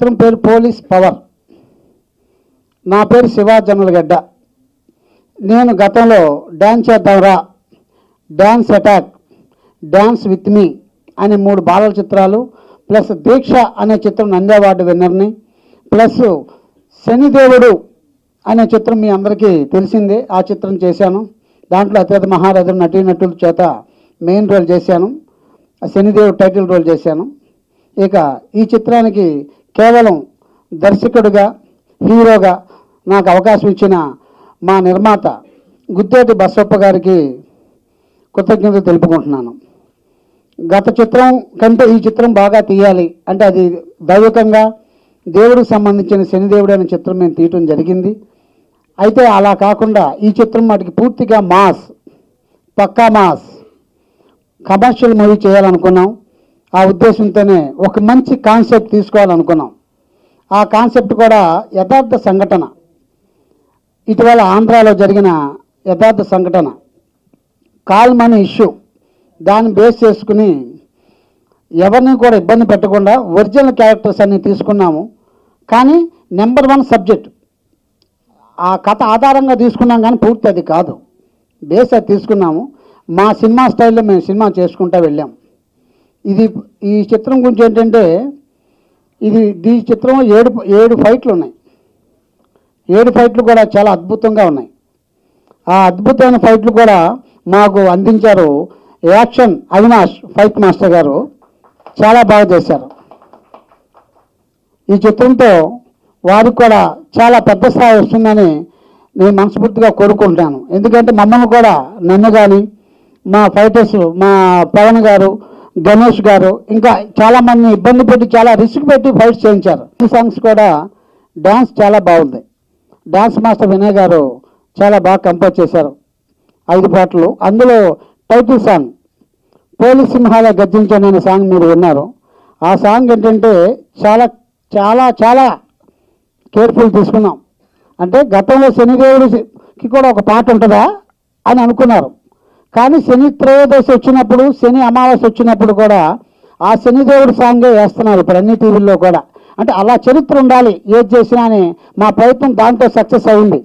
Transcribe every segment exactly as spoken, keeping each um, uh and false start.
చిత్రం పేరు police power. నా పేరు శివ జొన్నలగడ్డ. నేను గతంలో డ్యాన్స్ చేద్దాంరా, dance attack, dance with me అనే మూడు బాలల చిత్రాలు, ప్లస్ దీక్ష అనే చిత్రం నంది అవార్డు విన్నర్ని, ప్లస్ శనిదేవుడు అనే చిత్రం మీ అందరికీ తెలిసిందే. ఆ చిత్రం చేశాను. దాంట్లో అత్యంత మహారథుడు నటీనటుల చేత మెయిన్ రోల్ చేశాను. శనిదేవుడు టైటిల్ రోల్ చేశాను. ఇక ఈ చిత్రానికి కేవలం దర్శకుడిగా, హీరోగా నాకు అవకాశం ఇచ్చిన మా నిర్మాత గుత్తేటి బసప్ప గారికి కృతజ్ఞతలు తెలుపుకుంటున్నాను. గత చిత్రం కంటే ఈ చిత్రం బాగా తీయాలి అంటే అది దైవికంగా దేవుడికి సంబంధించిన శనిదేవుడు అనే చిత్రం మేము తీయటం జరిగింది. అయితే అలా కాకుండా ఈ చిత్రం వాటికి పూర్తిగా మాస్, పక్కా మాస్ కమర్షియల్ మూవీ చేయాలనుకున్నాం. ఆ ఉద్దేశంతోనే ఒక మంచి కాన్సెప్ట్ తీసుకోవాలనుకున్నాం. ఆ కాన్సెప్ట్ కూడా యథార్థ సంఘటన, ఇటీవల ఆంధ్రాలో జరిగిన యథార్థ సంఘటన, కాల్ మనీ ఇష్యూ, దాన్ని బేస్ చేసుకుని ఎవరిని కూడా ఇబ్బంది పెట్టకుండా ఒరిజినల్ క్యారెక్టర్స్ అన్ని తీసుకున్నాము. కానీ నెంబర్ వన్ సబ్జెక్ట్ ఆ కథ ఆధారంగా తీసుకున్నాం, కానీ పూర్తి అది కాదు, బేస్ అది తీసుకున్నాము. మా సినిమా స్టైల్లో మేము సినిమా చేసుకుంటూ వెళ్ళాం. ఇది ఈ చిత్రం గురించి ఏంటంటే, ఇది ఈ చిత్రంలో ఏడు ఏడు ఫైట్లు ఉన్నాయి. ఏడు ఫైట్లు కూడా చాలా అద్భుతంగా ఉన్నాయి. ఆ అద్భుతమైన ఫైట్లు కూడా మాకు అందించారు యాక్షన్ అవినాష్ ఫైట్ మాస్టర్ గారు. చాలా బాగా చేశారు. ఈ చిత్రంతో వారికి కూడా చాలా పెద్ద స్థాయి వస్తుందని నేను మనస్ఫూర్తిగా కోరుకుంటాను. ఎందుకంటే మమ్మల్ని కూడా, నన్ను కానీ, మా ఫైటర్స్, మా పవన్ గారు, గణేష్ గారు, ఇంకా చాలామంది ఇబ్బంది పెట్టి చాలా రిస్క్ పెట్టి ఫైట్స్ చేయించారు. ఈ సాంగ్స్ కూడా డ్యాన్స్ చాలా బాగుంది. డ్యాన్స్ మాస్టర్ వినయ్ గారు చాలా బాగా కంపోజ్ చేశారు ఐదు పాటలు. అందులో టైటిల్ సాంగ్ పోలీస్ సింహాల గర్జించండి అనే సాంగ్ మీరు విన్నారు. ఆ సాంగ్ ఏంటంటే చాలా చాలా చాలా కేర్ఫుల్ తీసుకున్నాం. అంటే గతంలో శనిదేవుడికి కూడా ఒక పాట ఉంటుందా అని అనుకున్నారు. కానీ శని త్రయోదశి వచ్చినప్పుడు, శని అమావాస్య వచ్చినప్పుడు కూడా ఆ శనిదేవుడి సాంగే వేస్తున్నారు ఇప్పుడు అన్ని టీవీల్లో కూడా. అంటే అలా చరిత్ర ఉండాలి ఏది చేసినా అని మా ప్రయత్నం దాంతో సక్సెస్ అయింది.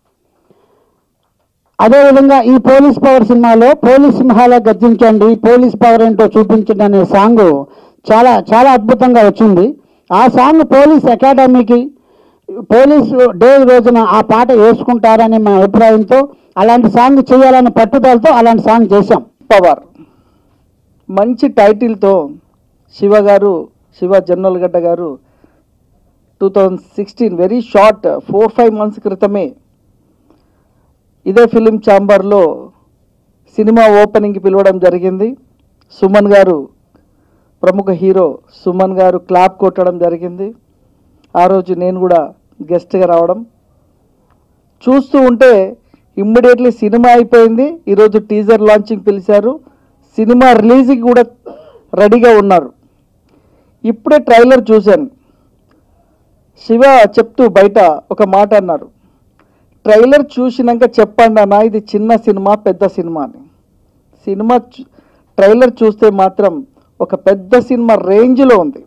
అదేవిధంగా ఈ పోలీస్ పవర్ సినిమాలో పోలీస్ సింహాల గర్జించండి, పోలీస్ పవర్ ఏంటో చూపించండి అనే సాంగ్ చాలా చాలా అద్భుతంగా వచ్చింది. ఆ సాంగ్ పోలీస్ అకాడమీకి, పోలీస్ డే రోజున ఆ పాట వేసుకుంటారని మా అభిప్రాయంతో అలాంటి సాంగ్ చేయాలనే పట్టుదలతో అలాంటి సాంగ్ చేశాం. పవర్ మంచి టైటిల్తో శివ గారు, శివ జొన్నలగడ్డ గారు two thousand sixteen very short four five months క్రితమే ఇదే ఫిలిం ఛాంబర్లో సినిమా ఓపెనింగ్కి పిలవడం జరిగింది. సుమన్ గారు, ప్రముఖ హీరో సుమన్ గారు క్లాప్ కొట్టడం జరిగింది. ఆ రోజు నేను కూడా గెస్ట్గా రావడం చూస్తూ ఉంటే ఇమ్మీడియట్లీ సినిమా అయిపోయింది. ఈరోజు టీజర్ లాంచింగ్ పిలిచారు, సినిమా రిలీజ్కి కూడా రెడీగా ఉన్నారు. ఇప్పుడే ట్రైలర్ చూశాను. శివ చెప్తూ బయట ఒక మాట అన్నారు, ట్రైలర్ చూసినాక చెప్పండి అన్న ఇది చిన్న సినిమా పెద్ద సినిమా అని. సినిమా ట్రైలర్ చూస్తే మాత్రం ఒక పెద్ద సినిమా రేంజ్లో ఉంది.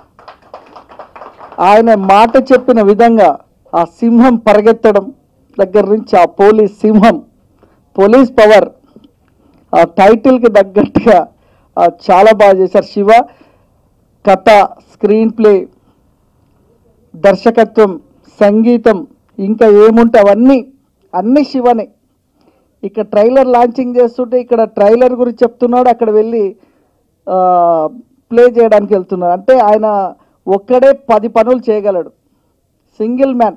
ఆయన మాట చెప్పిన విధంగా ఆ సింహం పరిగెత్తడం దగ్గర నుంచి ఆ పోలీస్ సింహం, పోలీస్ పవర్, ఆ టైటిల్కి తగ్గట్టుగా చాలా బాగా చేశారు శివ. కథ, స్క్రీన్ ప్లే, దర్శకత్వం, సంగీతం, ఇంకా ఏముంటే అవన్నీ అన్నీ శివనే. ఇక్కడ ట్రైలర్ లాంచింగ్ చేస్తుంటే ఇక్కడ ట్రైలర్ గురించి చెప్తున్నాడు, అక్కడ వెళ్ళి ప్లే చేయడానికి వెళ్తున్నాడు. అంటే ఆయన ఒక్కడే పది పనులు చేయగలడు, సింగిల్ మ్యాన్.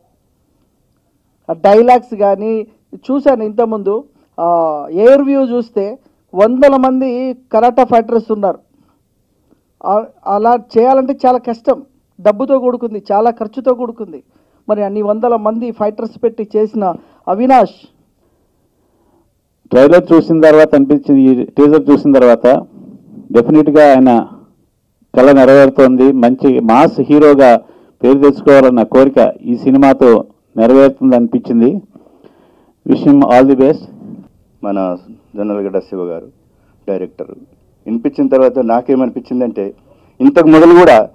డైలాగ్స్ కానీ చూశాను ఇంతకుముందు, ఎయిర్ వ్యూ చూస్తే వందల మంది కరాటా ఫైటర్స్ ఉన్నారు. అలా చేయాలంటే చాలా కష్టం, డబ్బుతో కూడుకుంది, చాలా ఖర్చుతో కూడుకుంది. మరి అన్ని వందల మంది ఫైటర్స్ పెట్టి చేసిన అవినాష్. ట్రైలర్ చూసిన తర్వాత అనిపించింది, ఈ టీజర్ చూసిన తర్వాత డెఫినెట్గా ఆయన కళ నెరవేరుతోంది. మంచి మాస్ హీరోగా పేరు తెచ్చుకోవాలన్న కోరిక ఈ సినిమాతో నెరవేరుతుంది అనిపించింది. విషయం ఆల్ ది బెస్ట్. మన జొన్నలగడ్డ శివ గారు డైరెక్టర్ వినిపించిన తర్వాత నాకేమనిపించిందంటే, ఇంతకు మొదలు కూడా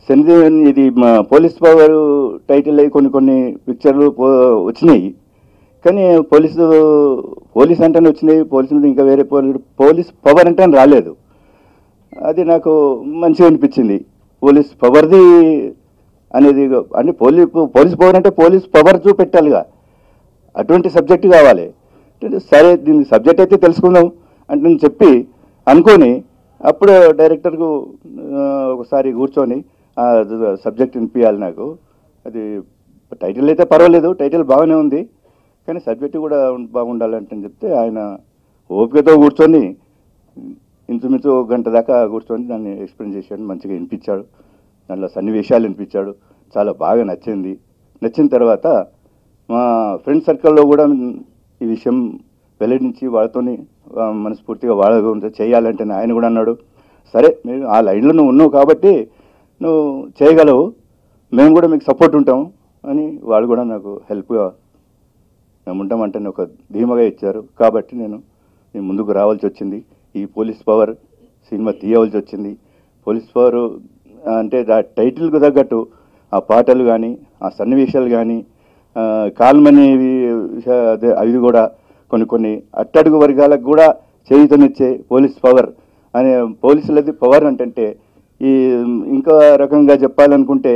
సంజీవన్ ఇది మా పోలీస్ పవర్ టైటిల్ అయ్యి కొన్ని కొన్ని పిక్చర్లు వచ్చినాయి. కానీ పోలీసు పోలీస్ అంటేనే వచ్చినాయి, పోలీసు మీద ఇంకా వేరే పోలీస్ పోలీస్ పవర్ అంటే రాలేదు. అది నాకు మంచిగా అనిపించింది. పోలీస్ పవర్ది అనేది అంటే పోలీస్ పోలీస్ పవర్ అంటే పోలీస్ పవర్ చూపెట్టాలిగా, అటువంటి సబ్జెక్ట్ కావాలి. సరే దీని సబ్జెక్ట్ అయితే తెలుసుకుందాం అంటే నేను చెప్పి అనుకొని అప్పుడు డైరెక్టర్కు ఒకసారి కూర్చొని సబ్జెక్ట్ వినిపించాలి నాకు. అది టైటిల్ అయితే పర్వాలేదు, టైటిల్ బాగానే ఉంది, కానీ సబ్జెక్టు కూడా బాగుండాలంటే చెప్తే ఆయన ఓపికతో కూర్చొని ఇంచుమించు ఒక గంట దాకా కూర్చొని దాన్ని ఎక్స్ప్లెయిన్ చేశాడు, మంచిగా వినిపించాడు, దాంట్లో సన్నివేశాలు వినిపించాడు, చాలా బాగా నచ్చింది. నచ్చిన తర్వాత మా ఫ్రెండ్ సర్కిల్లో కూడా ఈ విషయం వెల్లడించి వాళ్ళతోని మనస్ఫూర్తిగా వాళ్ళ గురించి చేయాలంటే ఆయన కూడా అన్నాడు, సరే మీరు ఆ లైన్లో నువ్వు ఉన్నావు కాబట్టి నువ్వు చేయగలవు, మేము కూడా మీకు సపోర్ట్ ఉంటాం అని వాళ్ళు కూడా నాకు హెల్ప్గా మేము ఉంటామంటే ఒక ధీమాగా ఇచ్చారు. కాబట్టి నేను నేను ముందుకు రావాల్సి వచ్చింది, ఈ పోలీస్ పవర్ సినిమా తీయవలసి వచ్చింది. పోలీస్ పవర్ అంటే ఆ టైటిల్కు తగ్గట్టు ఆ పాటలు కానీ ఆ సన్నివేశాలు కానీ కాల్మనేవి అదే అవి కూడా కొన్ని కొన్ని అట్టడుగు వర్గాలకు కూడా చేయుతనిచ్చే పోలీస్ పవర్ అనే పోలీసులది పవర్ అంటే ఈ ఇంకా రకంగా చెప్పాలనుకుంటే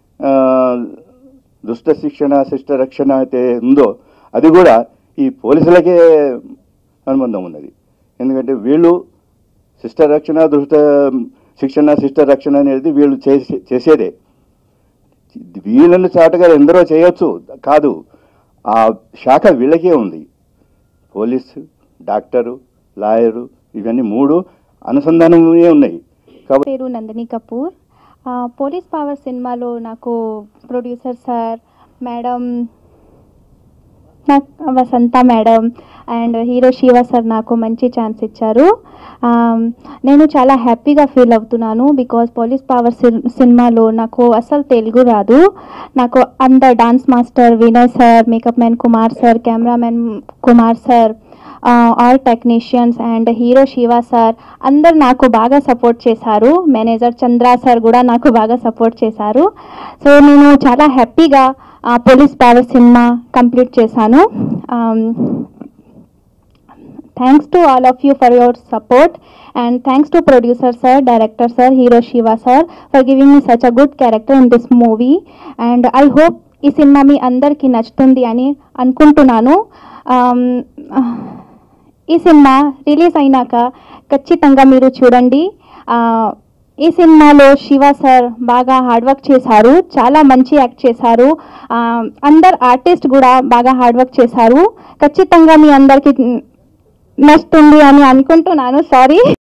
దుష్ట శిక్షణ శిష్ట రక్షణ అయితే ఉందో అది కూడా ఈ పోలీసులకే అనుబంధం ఉన్నది. ఎందుకంటే వీళ్ళు శిష్ట రక్షణ దుష్ట శిక్షణ శిష్ట రక్షణ అనేది వీళ్ళు చేసే చేసేదే వీళ్ళను చాటుగా ఎందరో చేయొచ్చు కాదు, ఆ శాఖ వీళ్ళకే ఉంది. పోలీసు, డాక్టరు, లాయరు ఇవన్నీ మూడు అనుసంధానమే ఉన్నాయి. పేరు నందిని కపూర్. పోలీస్ పవర్ సినిమాలో నాకు ప్రొడ్యూసర్ సార్, మేడం నాకు Vasantha madam and hero Shiva sir నాకు మంచి ఛాన్స్ ఇచ్చారు. నేను చాలా హ్యాపీగా ఫీల్ అవుతున్నాను. బికాజ్ పోలీస్ పవర్ సినిమాలో నాకు అసలు తెలుగు రాదు. నాకు అందరు dance master Vinay sir, makeup man Kumar sir, cameraman Kumar sir, all technicians and hero Shiva sir అందరు నాకు బాగా సపోర్ట్ చేశారు. మేనేజర్ చంద్ర సార్ కూడా నాకు బాగా సపోర్ట్ చేశారు. సో నేను చాలా హ్యాపీగా పోలీస్ పవర్ సినిమా కంప్లీట్ చేశాను. Thanks to all of you for your support and thanks to producer sir, director sir, hero Shiva sir for giving me such a good character in this movie. And I hope ఈ సినిమా మీ అందరికీ నచ్చుతుంది అని అనుకుంటున్నాను. ఈ cinema release అయినాక ఖచ్చితంగా మీరు చూడండి. ఈ సినిమాలో శివ సార్ బాగా హార్డ్ వర్క్ చేశారు, చాలా మంచి యాక్ట్ చేశారు. అందరు ఆర్టిస్ట్ కూడా బాగా హార్డ్ వర్క్ చేశారు. ఖచ్చితంగా మీ అందరికీ నచ్చుతుంది అని అనుకుంటున్నాను. సారీ.